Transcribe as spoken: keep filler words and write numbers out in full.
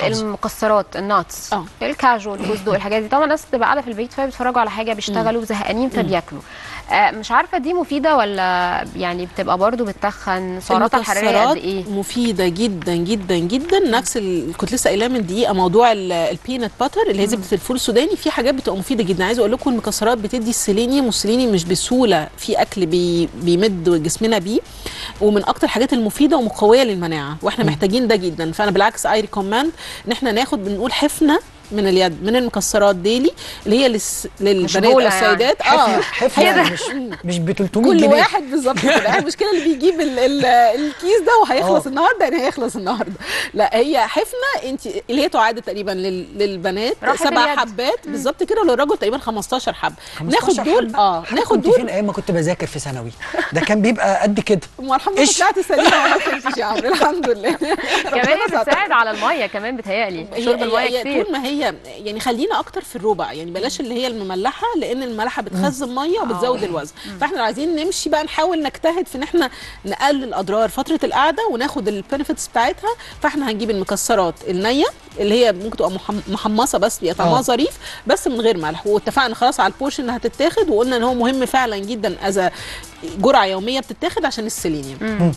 المكسرات الناتس اه الكاجو الفستق الحاجات دي، طبعا الناس بتبقى قاعده في البيت فبيتفرجوا على حاجه بيشتغلوا زهقانين فبياكلوا. آه مش عارفه دي مفيده ولا يعني بتبقى برضو بتتخن؟ سعراتها الحراريه قد ايه؟ مفيده جدا جدا جدا. نفس ال... كنت لسه قايلاه من دقيقه، موضوع البينات باتر اللي هي زبده الفول السوداني، في حاجات بتبقى مفيده جدا. عايزه اقول لكم المكسرات بتدي السيلينيوم، والسيلينيوم مش بسهوله في اكل بي... بيمد جسمنا بيه، ومن اكتر الحاجات المفيده ومقويه للمناعه، واحنا م. محتاجين ده جدا. فانا بالعكس اي ريكومند ان احنا ناخد بنقول حفنه من اليد من المكسرات ديلي، اللي هي للس... للبنات او السيدات. يعني. اه حفنه يعني مش مش ب ثلاثمية جنيه كل واحد بالظبط كده. المشكله اللي بيجيب ال... ال... الكيس ده وهيخلص أوه. النهارده يعني هيخلص النهارده. لا هي حفنه انت اللي هي تعادل تقريبا لل... للبنات سبع حبات بالظبط كده، وللراجل تقريبا خمستاشر حبه. ناخد دول اه ناخد دول. فين ايام ما كنت بذاكر في ثانوي ده كان بيبقى قد كده. الحمد لله طلعت سليمه وما فهمتش يا عمرو الحمد لله. كمان بتساعد على الميه كمان بتهيألي شرب الميه كتير. طول ما هي يعني خلينا اكتر في الربع، يعني بلاش اللي هي المملحه، لان المملحه بتخزن ميه وبتزود الوزن. فاحنا عايزين نمشي بقى نحاول نجتهد في ان احنا نقلل اضرار فتره القعده وناخد البنفيتس بتاعتها. فاحنا هنجيب المكسرات النيه اللي هي ممكن تبقى محمصه بس بيبقى طعمها ظريف بس من غير ملح، واتفقنا خلاص على البورشن انها هتتاخد، وقلنا ان هو مهم فعلا جدا اذا جرعه يوميه بتتاخد عشان السيلينيوم.